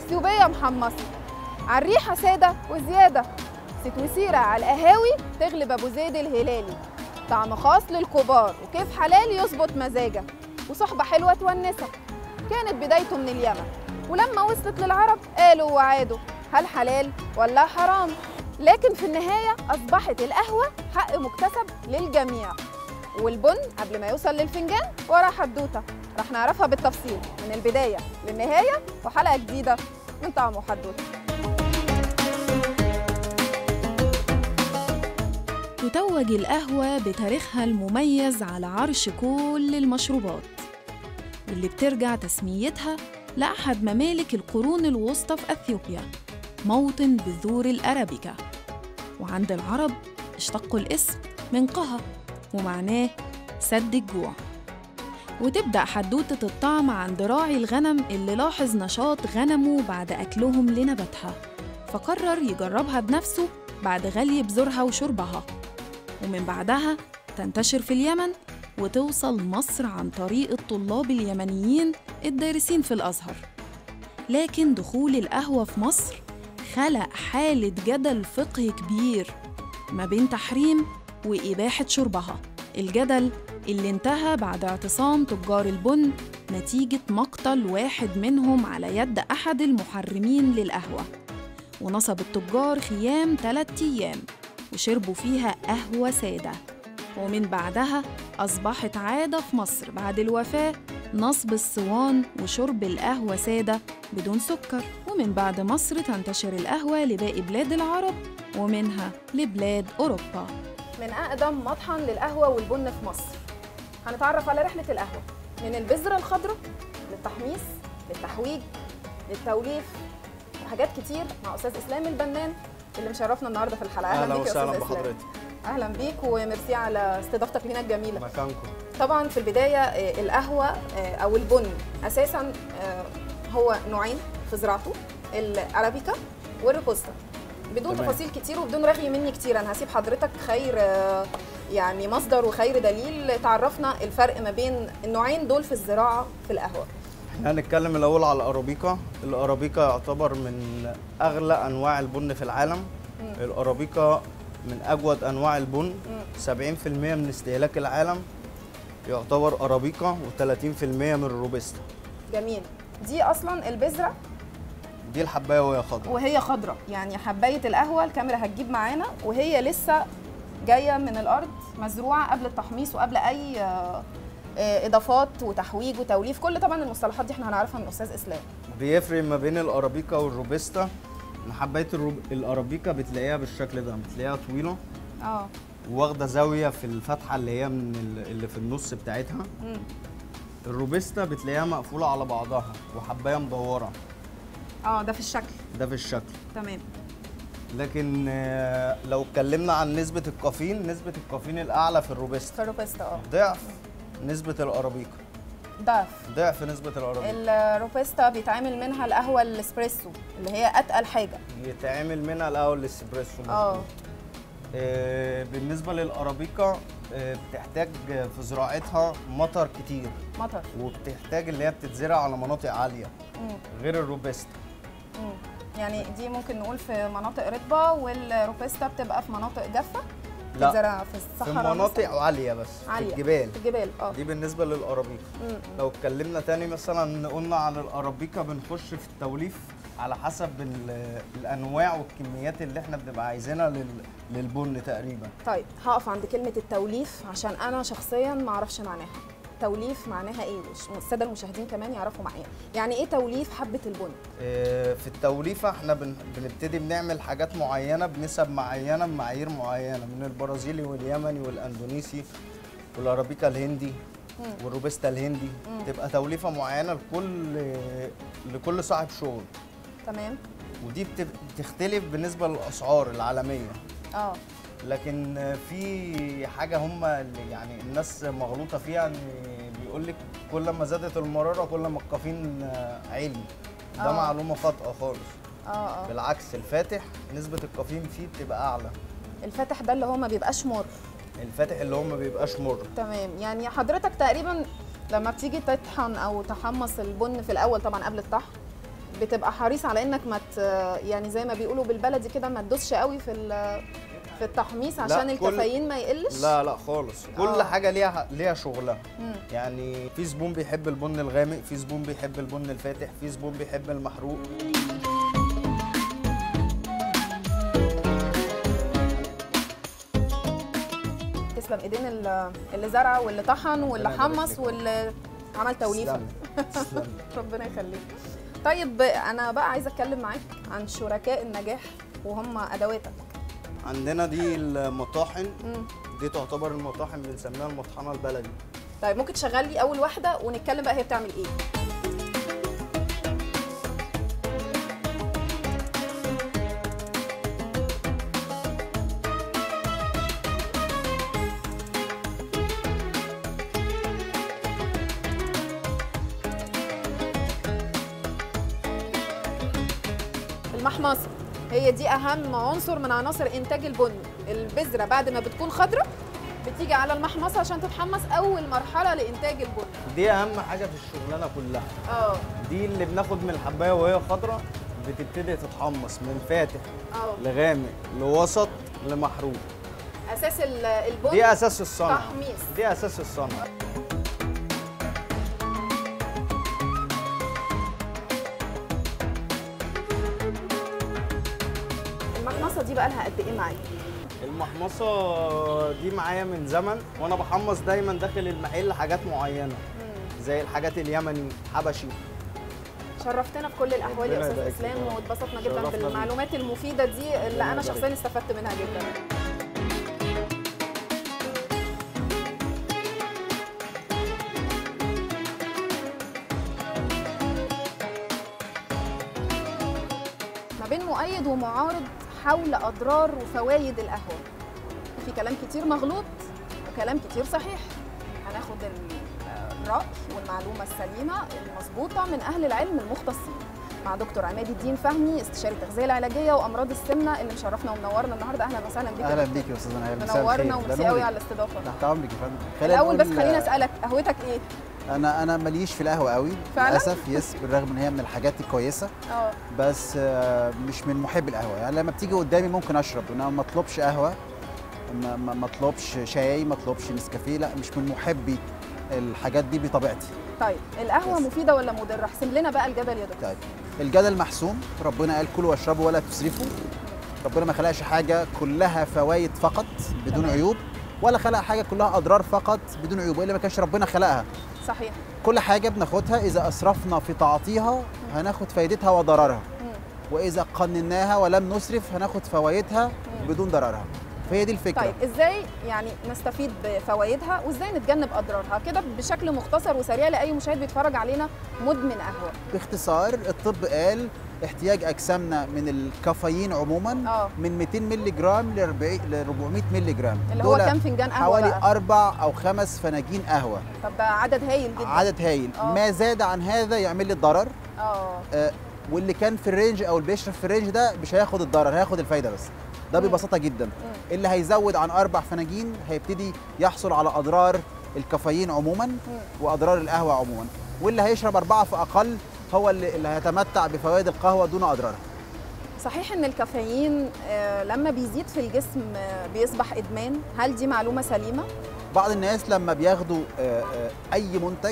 اثيوبيه محمصه، على الريحه ساده وزياده، ست وسيره على القهاوي تغلب ابو زيد الهلالي، طعم خاص للكبار وكيف حلال يظبط مزاجك، وصحبه حلوه تونسك. كانت بدايته من اليمن، ولما وصلت للعرب قالوا وعادوا هل حلال ولا حرام، لكن في النهايه اصبحت القهوه حق مكتسب للجميع. والبن قبل ما يوصل للفنجان وراه حدوته رح نعرفها بالتفصيل من البدايه للنهايه وحلقه جديده من طعم وحدوته. تتوج القهوة بتاريخها المميز على عرش كل المشروبات، واللي بترجع تسميتها لأحد ممالك القرون الوسطى في أثيوبيا، موطن بذور الأرابيكا. وعند العرب اشتقوا الاسم من قها ومعناه سد الجوع. وتبدأ حدوتة الطعم عند راعي الغنم اللي لاحظ نشاط غنمه بعد أكلهم لنباتها، فقرر يجربها بنفسه بعد غلي بذورها وشربها، ومن بعدها تنتشر في اليمن وتوصل مصر عن طريق الطلاب اليمنيين الدارسين في الأزهر. لكن دخول القهوة في مصر خلق حالة جدل فقهي كبير ما بين تحريم وإباحة شربها، الجدل اللي انتهى بعد اعتصام تجار البن نتيجة مقتل واحد منهم على يد أحد المحرمين للقهوة. ونصب التجار خيام 3 أيام وشربوا فيها قهوة سادة، ومن بعدها أصبحت عادة في مصر بعد الوفاة نصب الصوان وشرب القهوة سادة بدون سكر. ومن بعد مصر تنتشر القهوة لباقي بلاد العرب ومنها لبلاد أوروبا. من أقدم مطحن للقهوة والبن في مصر هنتعرف على رحلة القهوة من البذرة الخضراء للتحميص للتحويج للتوليف وحاجات كتير مع أستاذ إسلام البنان اللي مشرفنا النهارده في الحلقة. أهلا بيك يا أستاذ إسلام. بحضرتك. أهلا بيك وميرسي على استضافتك لينا الجميلة. مكانكم. طبعا في البداية القهوة أو البن أساسا هو نوعين في زراعته، الأرابيكا والروبوستا. بدون تفاصيل كتير وبدون رغي مني كتير انا هسيب حضرتك خير يعني مصدر وخير دليل تعرفنا الفرق ما بين النوعين دول في الزراعه في القهوه. احنا هنتكلم الاول على الارابيكا. الارابيكا يعتبر من اغلى انواع البن في العالم. الارابيكا من اجود انواع البن. 70% من استهلاك العالم يعتبر ارابيكا و30% من الروبستا. جميل. دي اصلا البذره، دي الحبايه وهي خضراء. وهي خضراء يعني حبايه القهوه الكاميرا هتجيب معانا وهي لسه جايه من الارض مزروعه قبل التحميص وقبل اي اضافات وتحويج وتوليف. كل طبعا المصطلحات دي احنا هنعرفها من استاذ اسلام. بيفرق ما بين الارابيكا والروبستا ان حبايه الارابيكا بتلاقيها بالشكل ده، بتلاقيها طويله واخده زاويه في الفتحه اللي هي من اللي في النص بتاعتها. الروبستا بتلاقيها مقفوله على بعضها وحبايه مدوره. ده في الشكل. ده في الشكل. تمام. لكن لو اتكلمنا عن نسبة الكافيين، نسبة الكافيين الأعلى في الروبستا. في الروبستا ضعف نسبة الأرابيكا. ضعف نسبة الأرابيكا. الروبستا بيتعمل منها القهوة الاسبريسو اللي هي أتقل حاجة. بيتعمل منها القهوة الاسبريسو. بالنسبة للأرابيكا بتحتاج في زراعتها مطر كتير. وبتحتاج اللي هي بتتزرع على مناطق عالية غير الروبستا. يعني دي ممكن نقول في مناطق رطبة والروبستا بتبقى في مناطق جافة. لا، بتتزرع في الصحراء. في مناطق عالية بس عالية. في الجبال. في الجبال دي بالنسبة للأرابيكا. لو اتكلمنا تاني مثلا قلنا عن الأرابيكا بنخش في التوليف على حسب الأنواع والكميات اللي احنا بنبقى عايزينها للبن تقريبا. طيب هقف عند كلمة التوليف عشان أنا شخصيا ما أعرفش معناها. توليف معناها ايه؟ الساده المشاهدين كمان يعرفوا معايا يعني ايه توليف حبه البن؟ في التوليفه احنا بنبتدي بنعمل حاجات معينه بنسب معينه بمعايير معينه من البرازيلي واليمني والاندونيسي والارابيكا الهندي والروبستا الهندي. تبقى توليفه معينه لكل صاحب شغل. تمام. ودي بتختلف بالنسبه للاسعار العالميه. لكن في حاجه هم يعني الناس مغلوطه فيها، ان بيقول لك كل ما زادت المراره كل ما الكافيين عالي. ده معلومه خاطئه خالص. بالعكس، الفاتح نسبه الكافيين فيه بتبقى اعلى. الفاتح ده اللي هو ما بيبقاش مر. الفاتح اللي هو ما بيبقاش مر. تمام. يعني حضرتك تقريبا لما بتيجي تطحن او تحمص البن في الاول طبعا قبل الطحن بتبقى حريص على انك ما يعني زي ما بيقولوا بالبلدي كده ما تدوسش قوي في التحميص عشان الكافيين ما يقلش؟ لا خالص، كل حاجه ليها شغلها. يعني في زبون بيحب البن الغامق، في زبون بيحب البن الفاتح، في زبون بيحب المحروق. تسلم ايدين اللي زرع واللي طحن واللي حمص واللي عمل توليفه. تسلم. ربنا يخليك. طيب انا بقى عايزه اتكلم معاك عن شركاء النجاح وهم ادواتك. عندنا دي المطاحن، دي تعتبر المطاحن بنسميها المطحنه البلدي. طيب ممكن تشغل لي اول واحده ونتكلم بقى هي بتعمل ايه؟ المحمصه هي دي اهم عنصر من عناصر انتاج البن. البذره بعد ما بتكون خضراء بتيجي على المحمصه عشان تتحمص، اول مرحله لانتاج البن. دي اهم حاجه في الشغلانه كلها. دي اللي بناخد من الحبايه وهي خضراء بتبتدي تتحمص من فاتح لغامق لوسط لمحروق. اساس البن دي اساس الصنعه، تحميص. دي اساس الصنعه. المحمصه دي بقى لها قد ايه معاك؟ المحمصه دي معايا من زمن، وانا بحمص دايما داخل المحل حاجات معينه زي الحاجات اليمني حبشي. شرفتنا في كل الاحوال يا استاذ اسلام، واتبسطنا جدا بالمعلومات المفيده دي اللي انا شخصيا استفدت منها جدا. ما بين مؤيد ومعارض حول اضرار وفوائد القهوه. في كلام كتير مغلوط وكلام كتير صحيح. هناخد الرأي والمعلومة السليمة المظبوطة من أهل العلم المختصين مع دكتور عماد الدين فهمي، استشاري التغذية العلاجية وأمراض السمنة، اللي مشرفنا ومنورنا النهارده. أهلا وسهلا بيك. أهلا بيك يا أستاذة نهال، منورنا وميرسي قوي على الاستضافة. تحت أمرك يا فندم. الأول بس خليني أسألك، قهوتك إيه؟ أنا ماليش في القهوة قوي للأسف، بالرغم إن هي من الحاجات الكويسة بس مش من محب القهوة. يعني لما بتيجي قدامي ممكن أشرب، أنا ما أطلبش قهوة، ما أطلبش شاي، ما أطلبش نسكافيه، لا مش من محبي الحاجات دي بطبيعتي. طيب القهوة مفيدة ولا مضرة؟ احسم لنا بقى الجدل يا دكتور. طيب الجدل محسوم، ربنا قال كلوا واشربوا ولا تسرفوا. ربنا ما خلقش حاجة كلها فوائد فقط بدون عيوب، ولا خلق حاجة كلها أضرار فقط بدون عيوب، وإلا ما كانش ربنا خلقها. صحيح. كل حاجة بناخدها إذا أسرفنا في تعاطيها هناخد فايدتها وضررها، وإذا قنناها ولم نسرف هناخد فوائدها بدون ضررها. فهي دي الفكرة. طيب ازاي يعني نستفيد بفوائدها وازاي نتجنب اضرارها كده بشكل مختصر وسريع لاي مشاهد بيتفرج علينا مدمن قهوه؟ باختصار الطب قال احتياج اجسامنا من الكافيين عموما من 200 مللي جرام ل 400 مللي جرام، اللي هو كام فنجان قهوه؟ حوالي 4 أو 5 فناجين قهوه. طب ده عدد هايل جدا. عدد هايل. ما زاد عن هذا يعمل لي الضرر. واللي كان في الرينج او اللي بيشرب في الرينج ده مش هياخد الضرر، هياخد الفايده بس. ده ببساطه جدا. اللي هيزود عن 4 فناجين هيبتدي يحصل على اضرار الكافيين عموما واضرار القهوه عموما، واللي هيشرب 4 فاقل هو اللي هيتمتع بفوائد القهوه دون اضرارها. صحيح ان الكافيين لما بيزيد في الجسم بيصبح ادمان، هل دي معلومه سليمه؟ بعض الناس لما بياخدوا اي منتج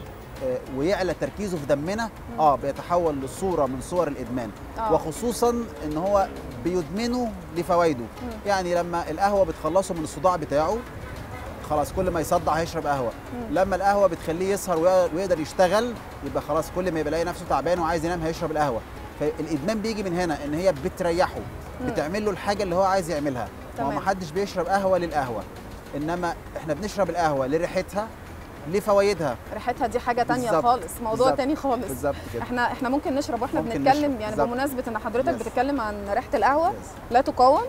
ويعلى تركيزه في دمنا بيتحول لصوره من صور الادمان، وخصوصا ان هو بيدمنه لفوائده. يعني لما القهوه بتخلصه من الصداع بتاعه خلاص كل ما يصدع هيشرب قهوه. لما القهوه بتخليه يسهر ويقدر يشتغل يبقى خلاص كل ما يبقى يلاقي نفسه تعبان وعايز ينام هيشرب القهوه. فالادمان بيجي من هنا، ان هي بتريحه، بتعمل له الحاجه اللي هو عايز يعملها. ما حدش بيشرب قهوه للقهوه، انما احنا بنشرب القهوه لريحتها لفوائدها. ريحتها دي حاجه تانية خالص، موضوع تاني خالص. بالظبط كده. احنا ممكن نشرب واحنا بنتكلم يعني بمناسبه ان حضرتك بتتكلم عن ريحه القهوه لا تقاوم.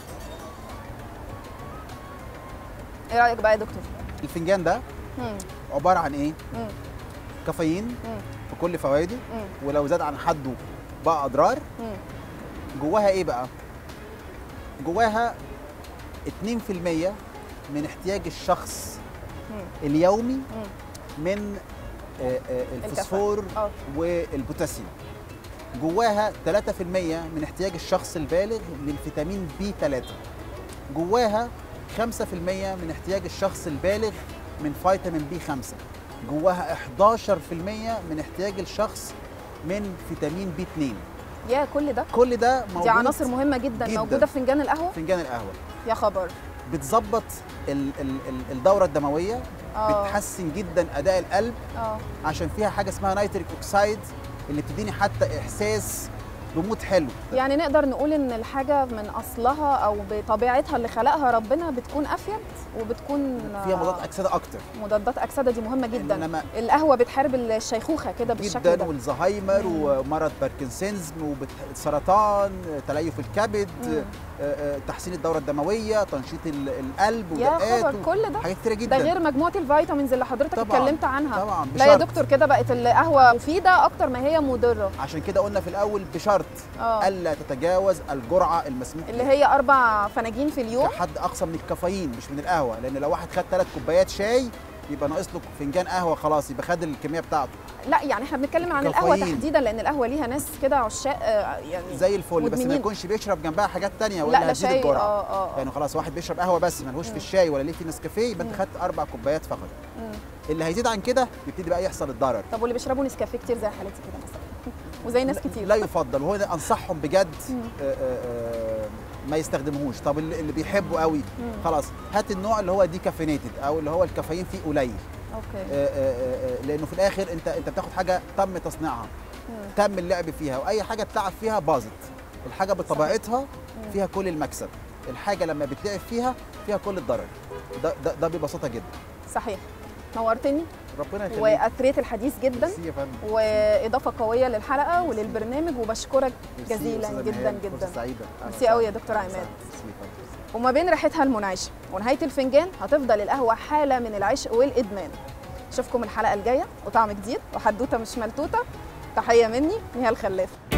ايه رايك بقى يا دكتور؟ الفنجان ده عباره عن ايه؟ كافيين بكل فوائده، ولو زاد عن حده بقى اضرار. جواها ايه بقى؟ جواها 2% من احتياج الشخص اليومي من الفوسفور والبوتاسيوم. جواها 3% من احتياج الشخص البالغ للفيتامين B3. جواها 5% من احتياج الشخص البالغ من فيتامين B5. جواها 11% من احتياج الشخص من فيتامين B2. يا كل ده موجود. دي عناصر مهمة جدا موجودة في فنجان القهوة. فنجان القهوة يا خبر. بتظبط الدورة الدموية، بتحسن جدا أداء القلب، عشان فيها حاجة اسمها نيتريك أوكسايد اللي بتديني حتى إحساس بمود حلو. يعني نقدر نقول ان الحاجه من اصلها او بطبيعتها اللي خلقها ربنا بتكون افيد وبتكون فيها مضادات اكسده اكتر. مضادات اكسده دي مهمه جدا. القهوه بتحارب الشيخوخه كده بالشكل جدا ده، والزهايمر ومرض باركنسونز والسرطان، تليف الكبد، تحسين الدوره الدمويه، تنشيط القلب ودقات، كل ده حاجات كتيره جدا. ده غير مجموعه الفيتامينز اللي حضرتك اتكلمت عنها. طبعا لا يا دكتور، كده بقت القهوه مفيده اكتر ما هي مضره. عشان كده قلنا في الاول بشرط الا تتجاوز الجرعه المسموح اللي هي 4 فناجين في اليوم كحد اقصى من الكافيين مش من القهوه، لان لو واحد خد 3 كوبايات شاي يبقى ناقص له فنجان قهوه، خلاص يبقى خد الكميه بتاعته. لا يعني احنا بنتكلم عن القهوه تحديدا، لان القهوه ليها ناس كده عشاق يعني زي الفل مدمنين. بس ما يكونش بيشرب جنبها حاجات ثانيه ولا هتزيد الجرعه. يعني خلاص واحد بيشرب قهوه بس ملهوش في الشاي ولا ليه في نسكافيه، يبقى انت خدت 4 كوبايات فقط. اللي هيزيد عن كده يبتدي بقى يحصل الضرر. طب واللي بيشربوا نسكافيه كتير زي حالتي كده مثلا وزي ناس كتير لا يفضل، وهو ده انصحهم بجد ما يستخدموهوش. طب اللي بيحبوا قوي خلاص هات النوع اللي هو ديكافينيتد او اللي هو الكافيين فيه قليل. اوكي. لانه في الاخر انت بتاخد حاجه تم تصنيعها، تم اللعب فيها، واي حاجه اتلعب فيها باظت. الحاجه بطبيعتها فيها كل المكسب، الحاجه لما بتلعب فيها كل الضرر. ده ببساطه جدا. صحيح. نورتني، ربنا يخليك، واثريت الحديث جدا، واضافه قويه للحلقه وللبرنامج، وبشكرك جزيلا جدا جدا. سعيده. ميرسي قوي يا دكتور عماد. وما بين ريحتها المنعشه ونهايه الفنجان هتفضل القهوه حاله من العشق والادمان. اشوفكم الحلقه الجايه وطعم جديد وحدوته مش ملتوته. تحيه مني نهال خلاف.